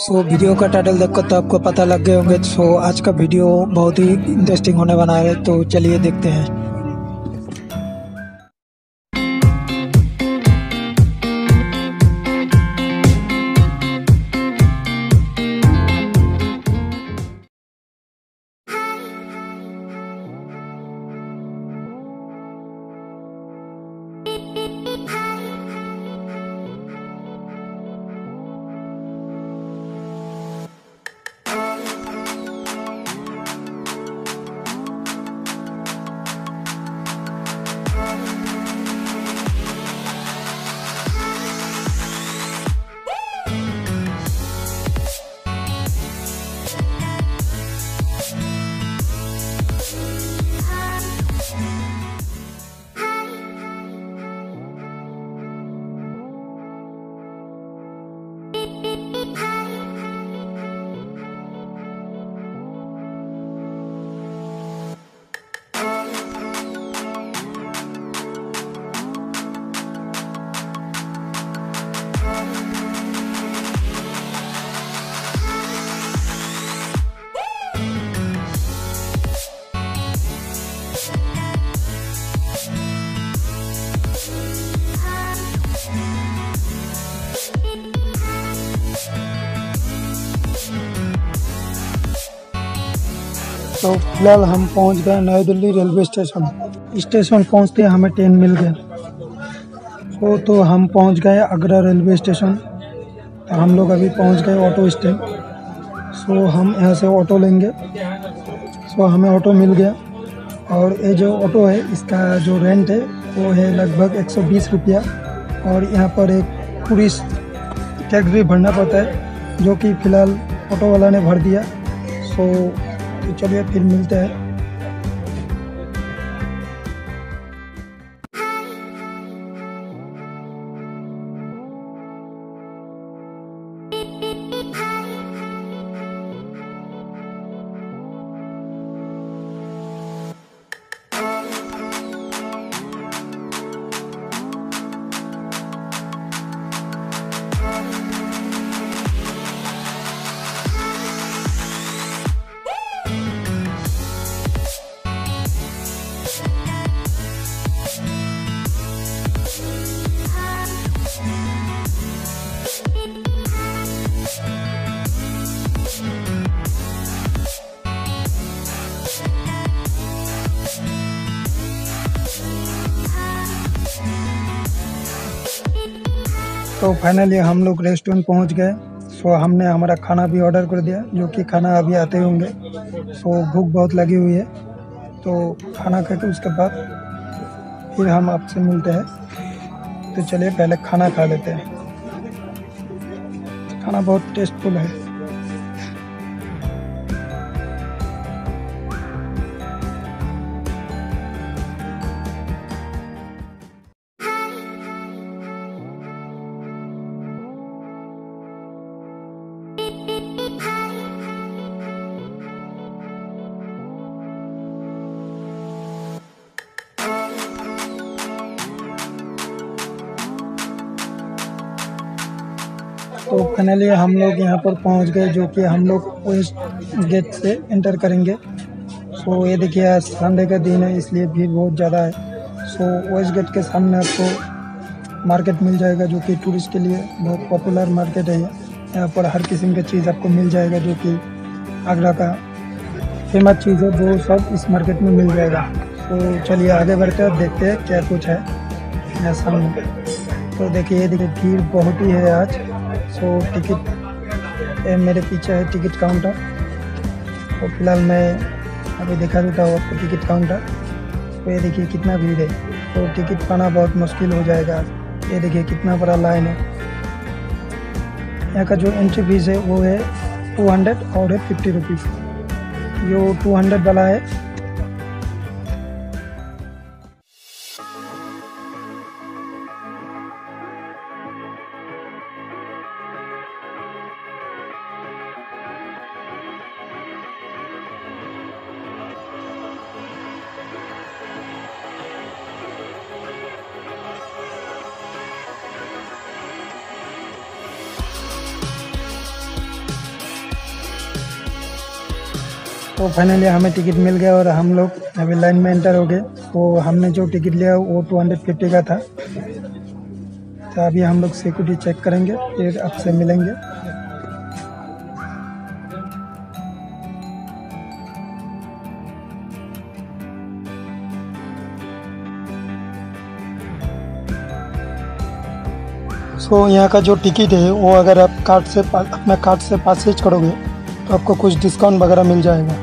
Video का title देखकर तो आपको पता लग गए होंगे। आज का वीडियो बहुत ही इंटरेस्टिंग होने वाला है, तो चलिए देखते हैं। तो फिलहाल हम पहुंच गए नई दिल्ली रेलवे स्टेशन पहुंचते हमें ट्रेन मिल गया। तो हम पहुंच गए आगरा रेलवे स्टेशन। तो हम लोग अभी पहुंच गए ऑटो स्टैंड। हम यहाँ से ऑटो लेंगे। हमें ऑटो मिल गया और ये जो ऑटो है इसका जो रेंट है वो है लगभग 120 रुपया। और यहाँ पर एक टूरिस्ट टैक्स भी भरना पड़ता है, जो कि फ़िलहाल ऑटो वाला ने भर दिया। तो चलिए फिर मिलते हैं। तो फाइनली हम लोग रेस्टोरेंट पहुंच गए। हमने हमारा खाना भी ऑर्डर कर दिया, जो कि खाना अभी आते होंगे। भूख बहुत लगी हुई है, तो खाना खा के उसके बाद फिर हम आपसे मिलते हैं। तो चलिए पहले खाना खा लेते हैं। खाना बहुत टेस्टफुल है। तो फाइनली हम लोग यहाँ पर पहुँच गए, जो कि हम लोग वेस्ट गेट से एंटर करेंगे। ये देखिए आज संडे का दिन है, इसलिए भीड़ बहुत ज़्यादा है। वेस्ट गेट के सामने आपको मार्केट मिल जाएगा, जो कि टूरिस्ट के लिए बहुत पॉपुलर मार्केट है। यहाँ पर हर किस्म की चीज़ आपको मिल जाएगा, जो कि आगरा का फेमस चीज़ है, वो सब इस मार्केट में मिल जाएगा। चलिए आगे बढ़ते हैं, देखते हैं क्या कुछ है यहाँ सामने। तो देखिए भीड़ बहुत ही है आज। टिकट मेरे पीछे है टिकट काउंटर। तो फिलहाल मैं अभी दिखा देता हूँ आपको टिकट काउंटर। तो ये देखिए कितना भीड़ है, तो टिकट पाना बहुत मुश्किल हो जाएगा। ये देखिए कितना बड़ा लाइन है। यहाँ का जो एंट्री फीस है वो है 200 और है 50 रुपीज़। जो 200 वाला है तो फाइनली हमें टिकट मिल गया और हम लोग अभी लाइन में एंटर हो गए। तो हमने जो टिकट लिया वो 250 का था। तो अभी हम लोग सिक्योरिटी चेक करेंगे, फिर आपसे मिलेंगे। सो यहाँ का जो टिकट है वो अगर आप अपना कार्ड से परचेज करोगे तो आपको कुछ डिस्काउंट वगैरह मिल जाएगा।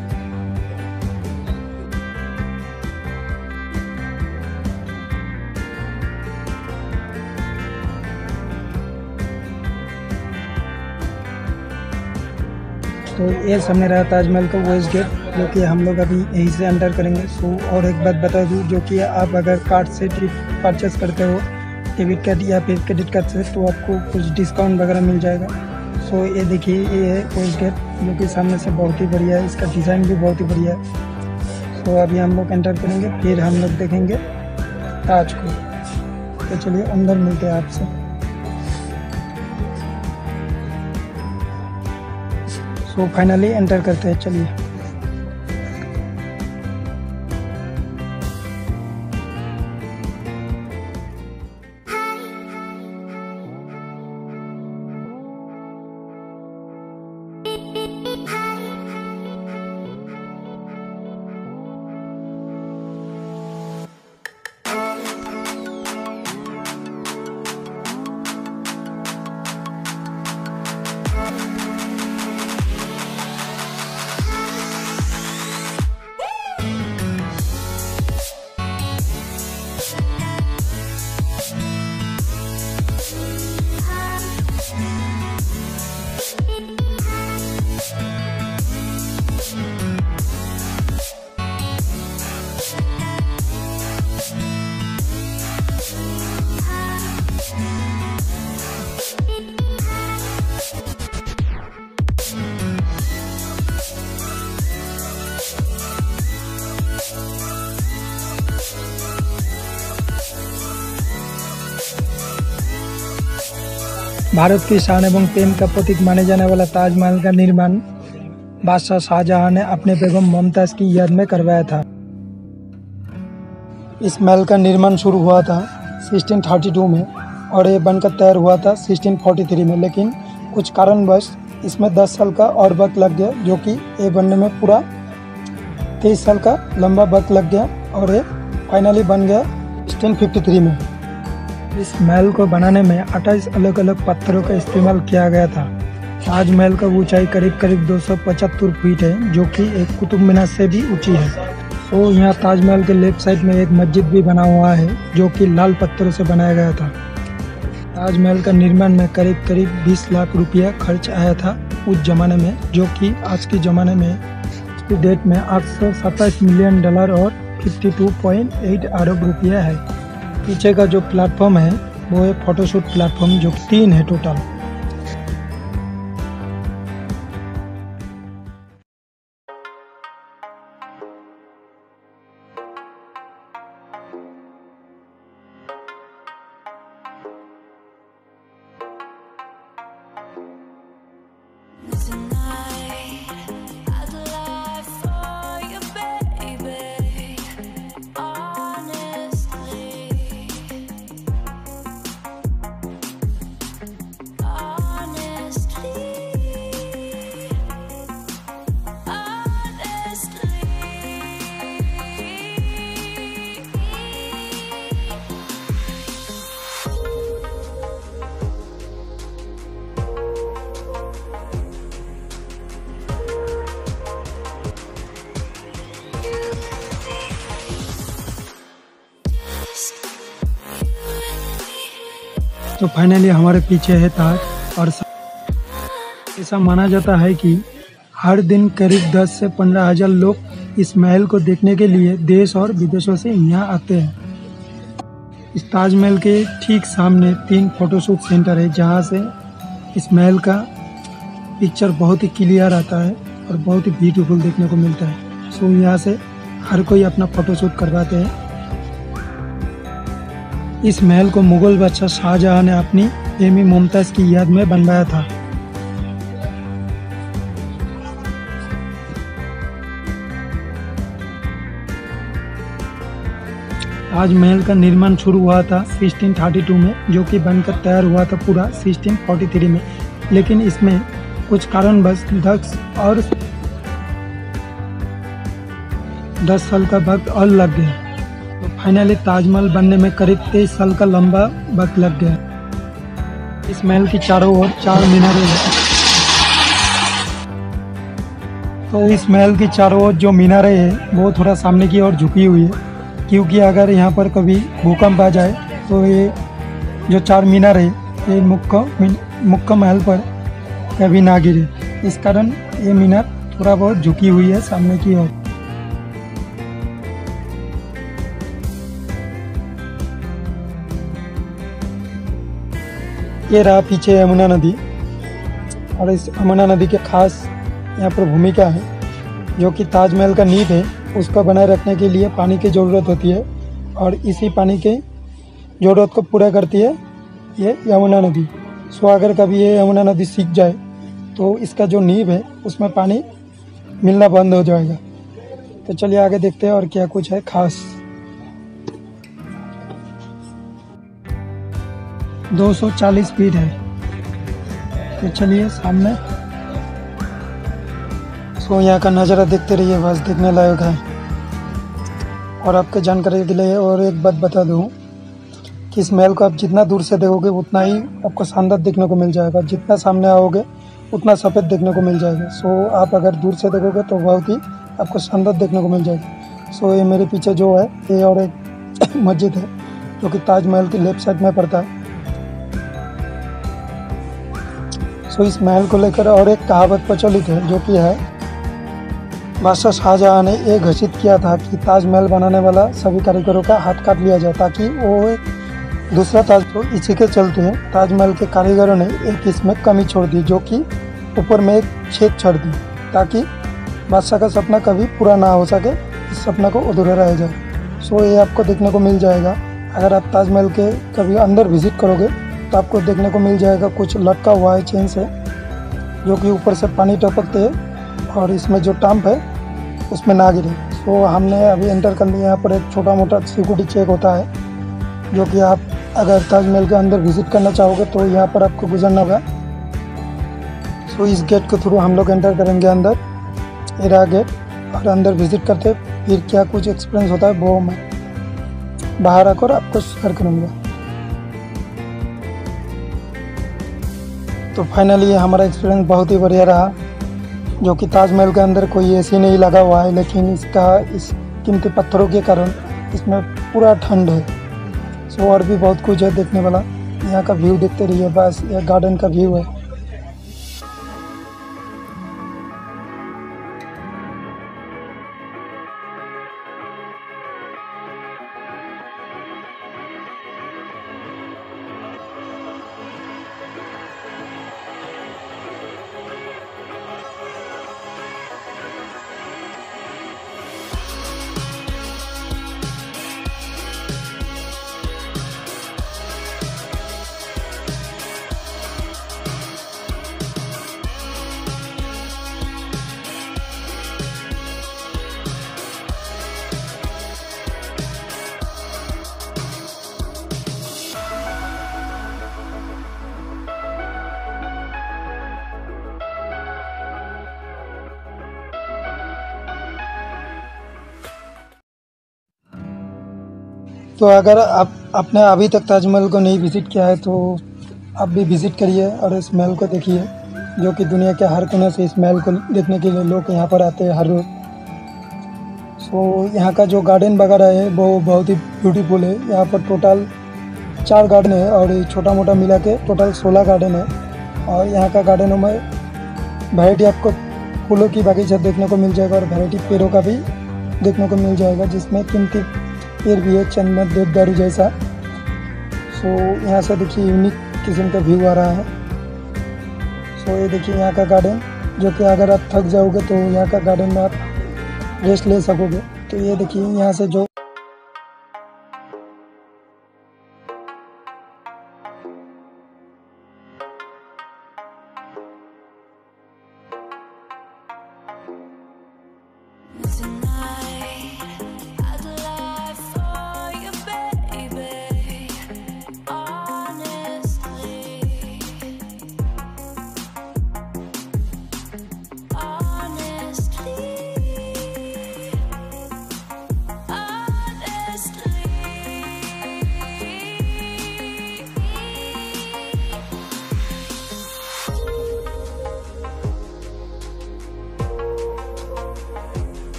तो ये सामने रहा ताजमहल का वेस्ट गेट, जो कि हम लोग अभी यहीं से एंटर करेंगे। सो और एक बात बता दूँ, जो कि आप अगर कार्ड से टिकट परचेस करते हो, डेबिट कार्ड या फिर क्रेडिट कार्ड से, तो आपको कुछ डिस्काउंट वगैरह मिल जाएगा। सो ये देखिए, ये है वेस्ट गेट, जो कि सामने से बहुत ही बढ़िया है, इसका डिज़ाइन भी बहुत ही बढ़िया है। सो अभी हम लोग एंटर करेंगे, फिर हम लोग देखेंगे ताज को। तो चलिए अंदर मिलते हैं आपसे। सो फाइनली एंटर करते हैं, चलिए। भारत की शान एवं प्रेम का प्रतीक माने जाने वाला ताजमहल का निर्माण बादशाह शाहजहां ने अपने बेगम मुमताज की याद में करवाया था। इस महल का निर्माण शुरू हुआ था 1632 में और ये बनकर तैयार हुआ था 1643 में, लेकिन कुछ कारणवश इसमें 10 साल का और वक्त लग गया, जो कि ये बनने में पूरा 23 साल का लंबा वक्त लग गया और ये फाइनली बन गया 1653 में। इस महल को बनाने में 28 अलग अलग पत्थरों का इस्तेमाल किया गया था। ताजमहल का ऊंचाई करीब करीब 275 फीट है, जो कि एक कुतुब मीनार से भी ऊंची है। तो यहाँ ताजमहल के लेफ्ट साइड में एक मस्जिद भी बना हुआ है, जो कि लाल पत्थरों से बनाया गया था। ताजमहल का निर्माण में करीब करीब 20 लाख रुपया खर्च आया था उस जमाने में, जो कि आज के ज़माने में की डेट में $827 मिलियन और 52.8 अरब रुपया है। पीछे का जो प्लेटफॉर्म है वो है फोटोशूट प्लेटफॉर्म, जो 3 है टोटल। तो फाइनली हमारे पीछे है ताज, और ऐसा माना जाता है कि हर दिन करीब 10 से 15 हजार लोग इस महल को देखने के लिए देश और विदेशों से यहाँ आते हैं। इस ताजमहल के ठीक सामने 3 फोटोशूट सेंटर है, जहाँ से इस महल का पिक्चर बहुत ही क्लियर आता है और बहुत ही ब्यूटीफुल देखने को मिलता है। सो यहाँ से हर कोई अपना फोटोशूट करवाते हैं। इस महल को मुगल बादशाह शाहजहां ने अपनी बेगम मुमताज की याद में बनवाया था। ताजमहल का निर्माण शुरू हुआ था 1632 में, जो कि बनकर तैयार हुआ था पूरा 1643 में, लेकिन इसमें कुछ कारणवश 10 साल का वक्त और लग गया। तो फाइनली ताजमहल बनने में करीब 23 साल का लंबा वक्त लग गया। इस महल की चारों ओर 4 मीनारें हैं। तो इस महल की चारों ओर जो मीनारें हैं वो थोड़ा सामने की ओर झुकी हुई है, क्योंकि अगर यहाँ पर कभी भूकंप आ जाए तो ये जो 4 मीनार है ये मुक्का महल पर कभी ना गिरे, इस कारण ये मीनार थोड़ा बहुत झुकी हुई है सामने की ओर। ये रहा पीछे यमुना नदी, और इस यमुना नदी के खास यहाँ पर भूमिका है, जो कि ताजमहल का नींव है उसको बनाए रखने के लिए पानी की ज़रूरत होती है, और इसी पानी की ज़रूरत को पूरा करती है ये यमुना नदी। सो अगर कभी ये यमुना नदी सूख जाए तो इसका जो नींव है उसमें पानी मिलना बंद हो जाएगा। तो चलिए आगे देखते हैं और क्या कुछ है खास। 240 फीट है। तो चलिए सामने सो यहाँ का नज़ारा देखते रहिए, बस देखने लायक है। और आपके जानकारी के लिए और एक बात बता दूँ कि इस महल को आप जितना दूर से देखोगे उतना ही आपको शानदार देखने को मिल जाएगा, जितना सामने आओगे उतना सफ़ेद देखने को मिल जाएगा। सो आप अगर दूर से देखोगे तो बहुत ही आपको शानदार देखने को मिल जाएगा। सो ये मेरे पीछे जो है ये और एक मस्जिद है जो कि ताजमहल की लेफ्ट साइड में पड़ता है। सो इस महल को लेकर और एक कहावत प्रचलित है, जो कि है बादशाह शाहजहां ने ये घोषित किया था कि ताजमहल बनाने वाला सभी कारीगरों का हाथ काट लिया जाए ताकि वो एक दूसरा ताज। तो इसी के चलते हैं ताजमहल के कारीगरों ने एक इसमें कमी छोड़ दी, जो कि ऊपर में एक छेद छोड़ दी ताकि बादशाह का सपना कभी पूरा ना हो सके, इस सपना को अधूरा रह जाए। सो ये आपको देखने को मिल जाएगा। अगर आप ताजमहल के कभी अंदर विजिट करोगे तो आपको देखने को मिल जाएगा कुछ लटका हुआ है चेन से, जो कि ऊपर से पानी टपकते हैं और इसमें जो टम्प है उसमें ना गिरे। सो हमने अभी एंटर कर लिया। यहाँ पर एक छोटा मोटा सिक्योरिटी चेक होता है, जो कि आप अगर ताजमहल के अंदर विजिट करना चाहोगे तो यहाँ पर आपको गुजरना होगा। सो इस गेट के थ्रू हम लोग एंटर करेंगे अंदर। ये रहा गेट, और अंदर विजिट करते फिर क्या कुछ एक्सपीरियंस होता है वो मैं बाहर आकर आपको शेयर करूँगा। तो फाइनली हमारा एक्सपीरियंस बहुत ही बढ़िया रहा, जो कि ताजमहल के अंदर कोई एसी नहीं लगा हुआ है, लेकिन इस कीमती पत्थरों के कारण इसमें पूरा ठंड है। सो और भी बहुत कुछ है देखने वाला। यहाँ का व्यू देखते रहिए, बस यह गार्डन का व्यू है। तो अगर आपने अभी तक ताजमहल को नहीं विज़िट किया है तो आप भी विज़िट करिए और इस महल को देखिए, जो कि दुनिया के हर कोने से इस महल को देखने के लिए लोग यहाँ पर आते हैं हर रोज़। सो यहाँ का जो गार्डन वगैरह है वो बहुत ही ब्यूटीफुल है। यहाँ पर टोटल 4 गार्डन है और छोटा मोटा मिला के टोटल 16 गार्डन है। और यहाँ का गार्डनों में वैरायटी आपको फूलों की बगीचा देखने को मिल जाएगा और वैरायटी पेड़ों का भी देखने को मिल जाएगा, जिसमें कीमती पेड़ भी है चंदन देवदारू जैसा। सो यहाँ से देखिए यूनिक किस्म का व्यू आ रहा है। सो ये देखिए यहाँ का गार्डन, जो कि अगर आप थक जाओगे तो यहाँ का गार्डन में आप रेस्ट ले सकोगे। तो ये देखिए यहाँ से जो